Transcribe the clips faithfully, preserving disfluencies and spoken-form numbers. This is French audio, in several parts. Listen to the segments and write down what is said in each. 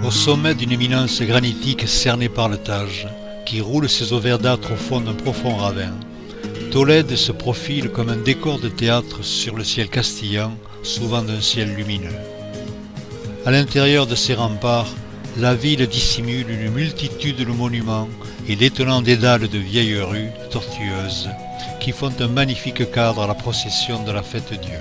au sommet d'une éminence granitique cernée par le Tage, qui roule ses eaux verdâtres au fond d'un profond ravin. Tolède se profile comme un décor de théâtre sur le ciel castillan, souvent d'un ciel lumineux. À l'intérieur de ses remparts, la ville dissimule une multitude de monuments et d'étonnants dédales de vieilles rues tortueuses qui font un magnifique cadre à la procession de la Fête-Dieu.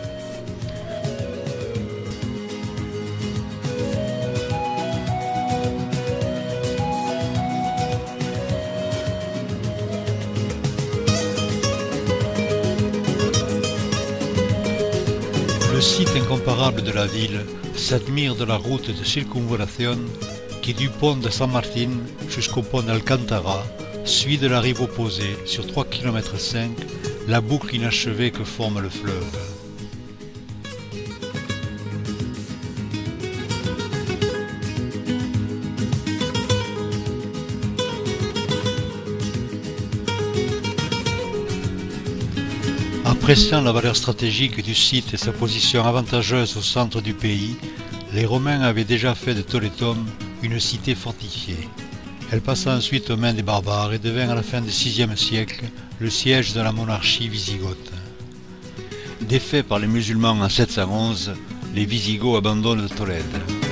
Le site incomparable de la ville s'admire de la route de circumvallation qui, du pont de San Martín jusqu'au pont d'Alcántara, suit de la rive opposée, sur trois virgule cinq kilomètres, la boucle inachevée que forme le fleuve. Appréciant la valeur stratégique du site et sa position avantageuse au centre du pays, les Romains avaient déjà fait de Toletum une cité fortifiée. Elle passa ensuite aux mains des barbares et devint à la fin du sixième siècle le siège de la monarchie wisigothe. Défaits par les musulmans en sept cent onze, les Wisigoths abandonnent Tolède.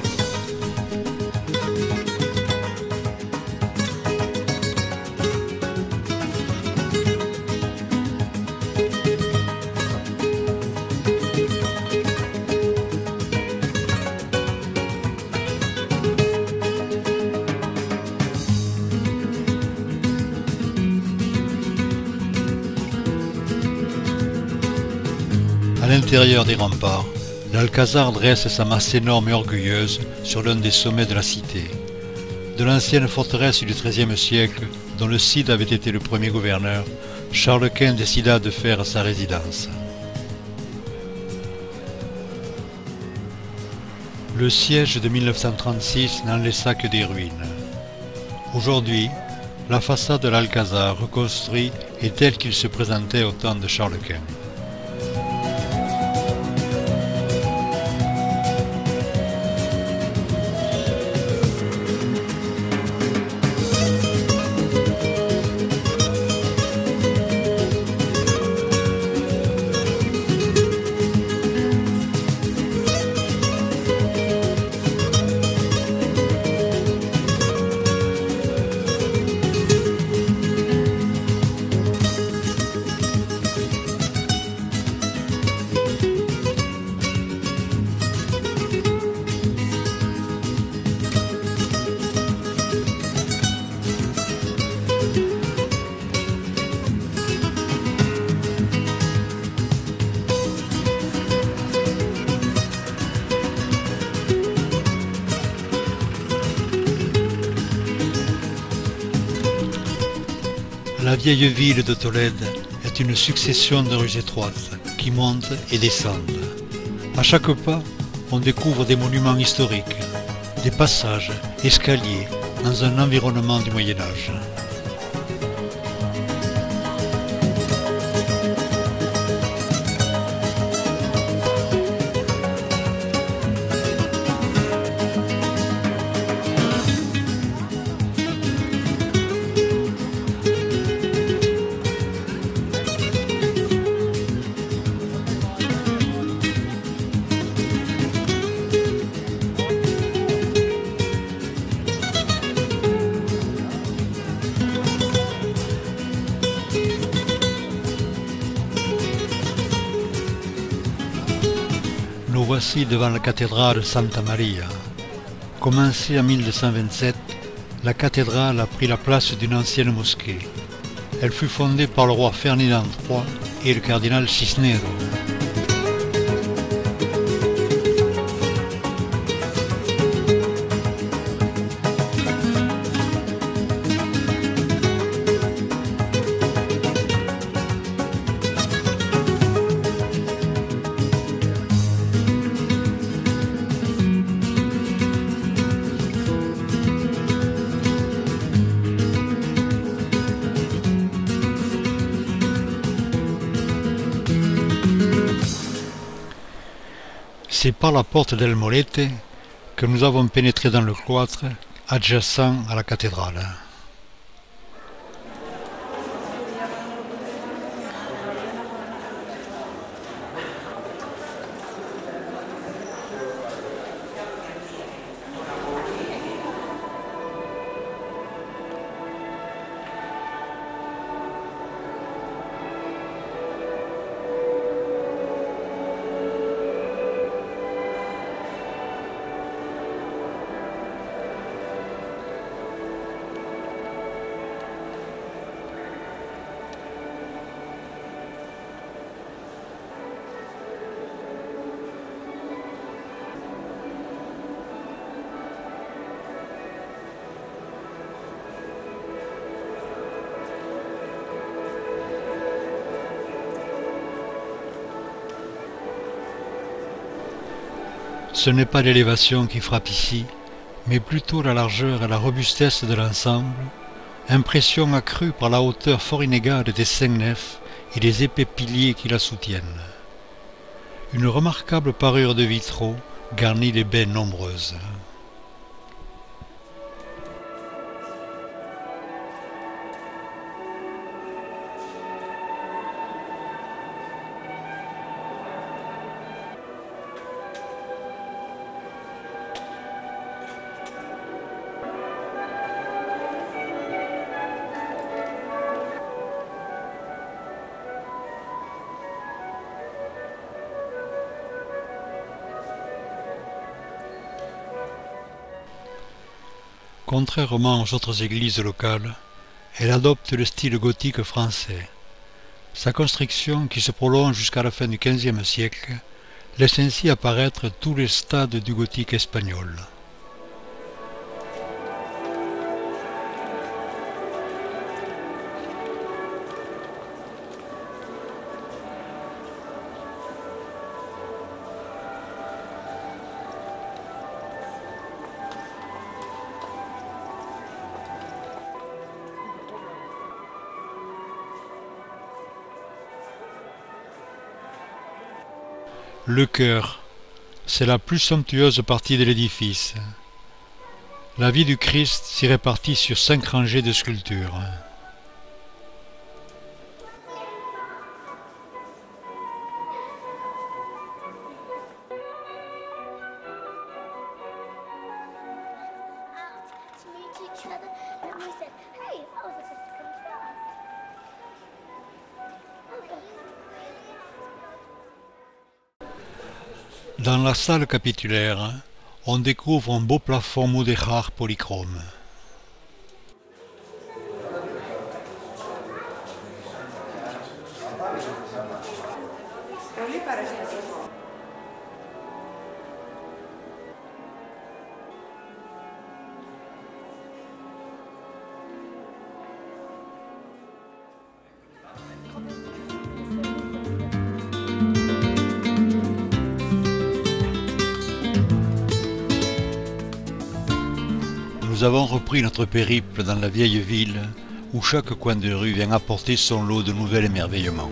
À l'intérieur des remparts, l'Alcazar dresse sa masse énorme et orgueilleuse sur l'un des sommets de la cité. De l'ancienne forteresse du treizième siècle, dont le Cid avait été le premier gouverneur, Charles Quint décida de faire sa résidence. Le siège de mille neuf cent trente-six n'en laissa que des ruines. Aujourd'hui, la façade de l'Alcazar reconstruit est telle qu'il se présentait au temps de Charles Quint. La vieille ville de Tolède est une succession de rues étroites qui montent et descendent. À chaque pas, on découvre des monuments historiques, des passages, escaliers, dans un environnement du Moyen-Âge. Nous voici devant la cathédrale Santa Maria. Commencée en mille deux cent vingt-sept, la cathédrale a pris la place d'une ancienne mosquée. Elle fut fondée par le roi Ferdinand trois et le cardinal Cisneros. C'est par la porte del Molete que nous avons pénétré dans le cloître adjacent à la cathédrale. Ce n'est pas l'élévation qui frappe ici, mais plutôt la largeur et la robustesse de l'ensemble, impression accrue par la hauteur fort inégale des cinq nefs et les épais piliers qui la soutiennent. Une remarquable parure de vitraux garnit les baies nombreuses. Contrairement aux autres églises locales, elle adopte le style gothique français. Sa construction, qui se prolonge jusqu'à la fin du quinzième siècle, laisse ainsi apparaître tous les stades du gothique espagnol. Le chœur, c'est la plus somptueuse partie de l'édifice. La vie du Christ s'y répartit sur cinq rangées de sculptures. Dans la salle capitulaire, on découvre un beau plafond mudéjar polychrome. Nous avons repris notre périple dans la vieille ville où chaque coin de rue vient apporter son lot de nouvel émerveillement.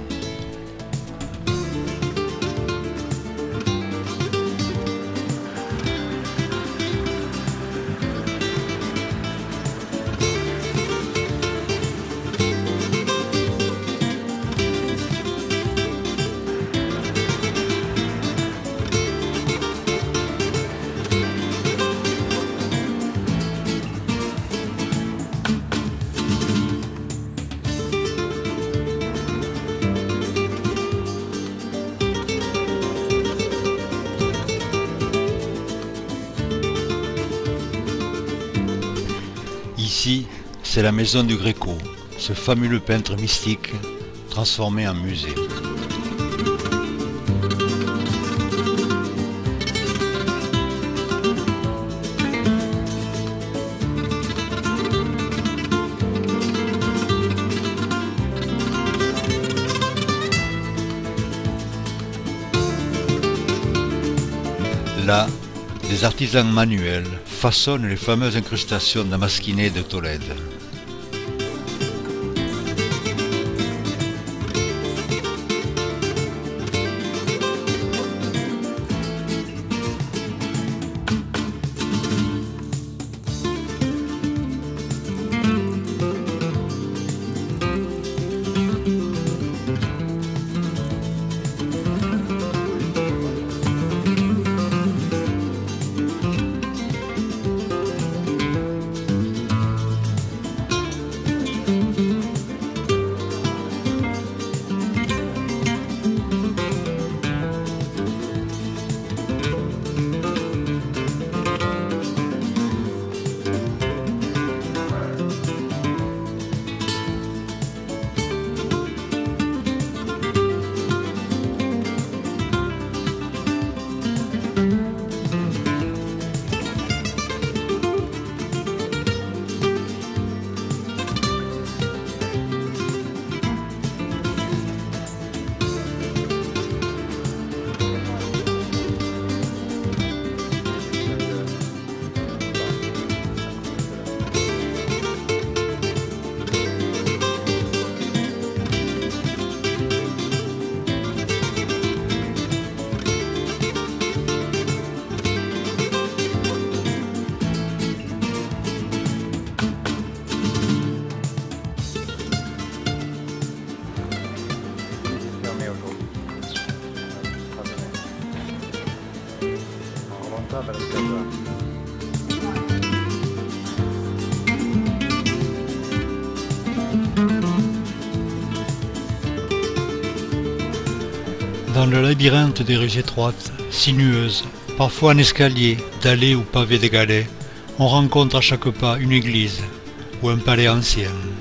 Ici, c'est la maison du Gréco, ce fabuleux peintre mystique transformé en musée. Là, des artisans manuels façonnent les fameuses incrustations damasquinées de Tolède. Dans le labyrinthe des rues étroites, sinueuses, parfois en escalier, dallés ou pavés de galets, on rencontre à chaque pas une église ou un palais ancien.